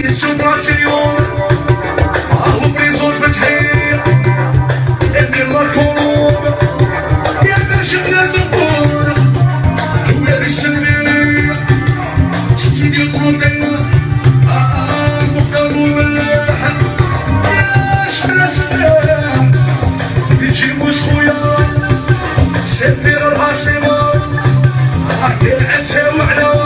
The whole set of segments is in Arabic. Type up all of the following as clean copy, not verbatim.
السوبراتيون هو بريزون فتحية اللي الله كروب يا باشا بلا دبور ويا بيسمي ستيديو طونديل مختار وملاح يا شحال سلاح يجي موس خويا سفير العاصمة راكي العتاو على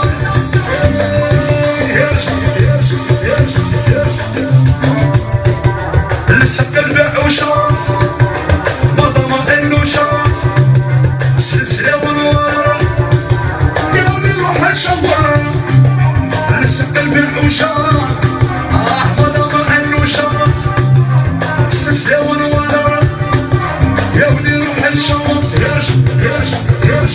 لسك البعوشة مضمة النوشة سلسلة ونور يومي روح نشور لسك البعوشة مضمة النوشة سلسلة ونور يومي روح نشور ياش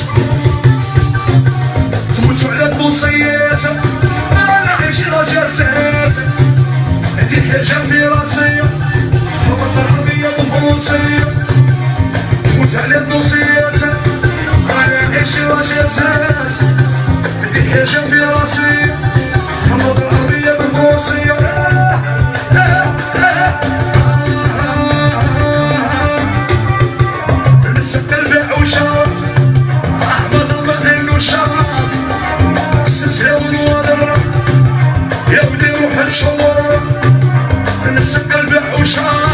تموتو على البوصيات انا عايشي رجال زهات هادي حاجة في راسي العربية والفرنسية تموت على الدوسيات انا عايش راجل زاز هادي حاجة في راسي حمض العربية بالفرنسية نسك البعوشة احمد الله النوشة السلسلة والوضر يا ولي روح نشور نسك البعوشة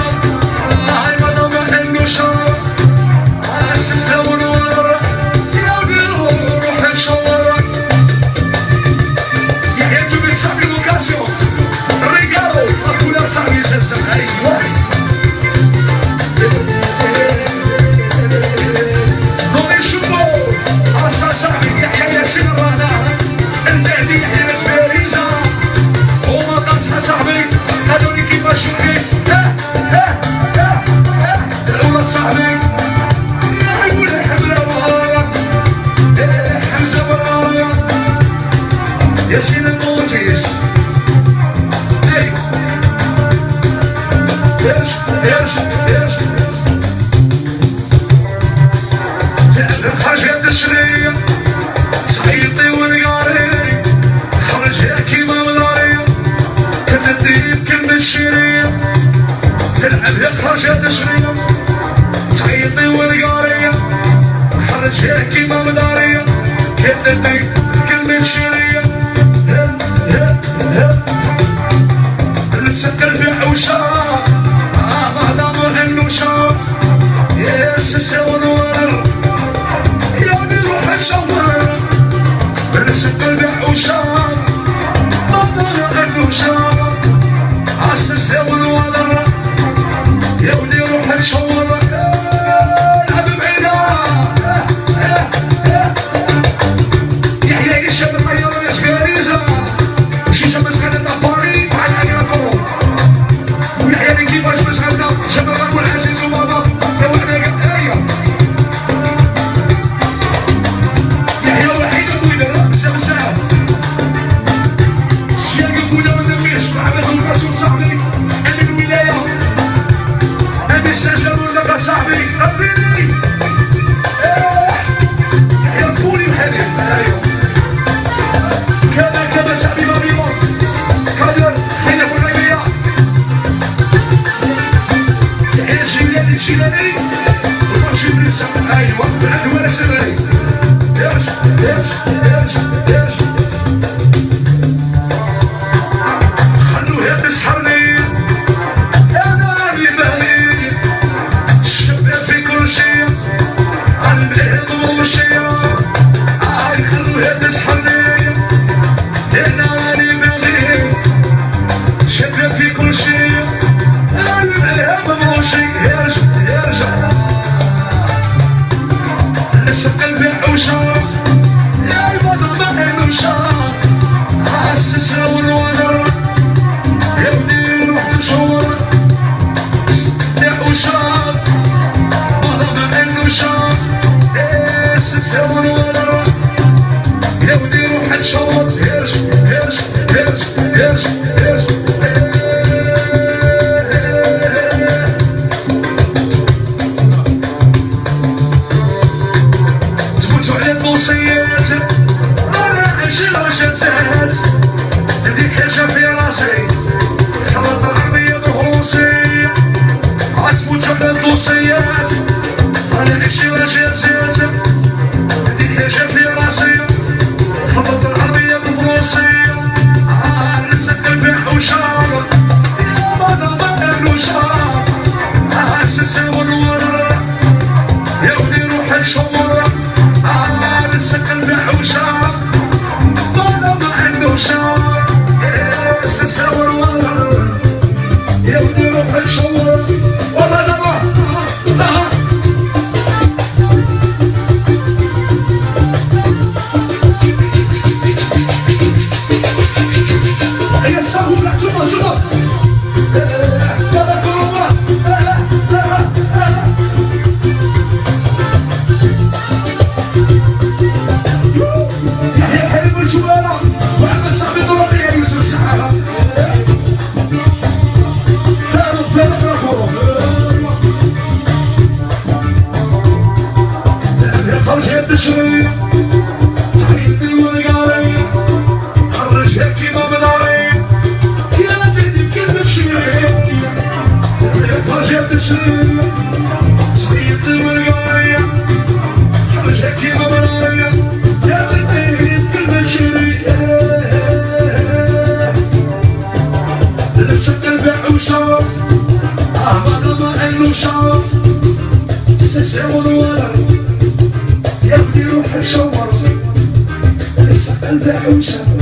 ياسين الموتيس اي ياش تعلم حاجة تشري تخيطي ونقاري خرجها كيما مداري كتدي بكلمة شيري تلعبها خرجها تشري تخيطي ونقاري خرجها كيما مداري كتدي بكلمة شيري لسك البعوشة مهضمة النوشة يا السلسلة والنور يا روح نشور لسك البعوشة مهضمة النوشة السلسلة والنور يا ولي روح نشور العب بعيدة يحيى يشرب الطيارة يا سكاريزة شيشة مسكنة طفاري كيفاش مسعدنا جبل الغرب والعزيز ومضى توعنا قدايا يحيى وحيد الويلة بزاف الساعات سياق الفولة والنميش محمد الرسول صاحبي أمين الولاية ولا شوفوا يلا كروبا يحيى حليم الجوالة وعم صاحبي ضروري يا يوسف سحابة فارق برافو خرج يد الشريط تعيدي والقاري خرج هيك كيما بداري يا بيدي كلمة شريط خرج يد الشريط تعيدي والقاري خرج هيك كيما بداري يا بيدي كلمة شريط لبست البيع وشاف ما ضل انه شاف استسلموا الولد يا ابني روح اتشور لسه البيع وشاف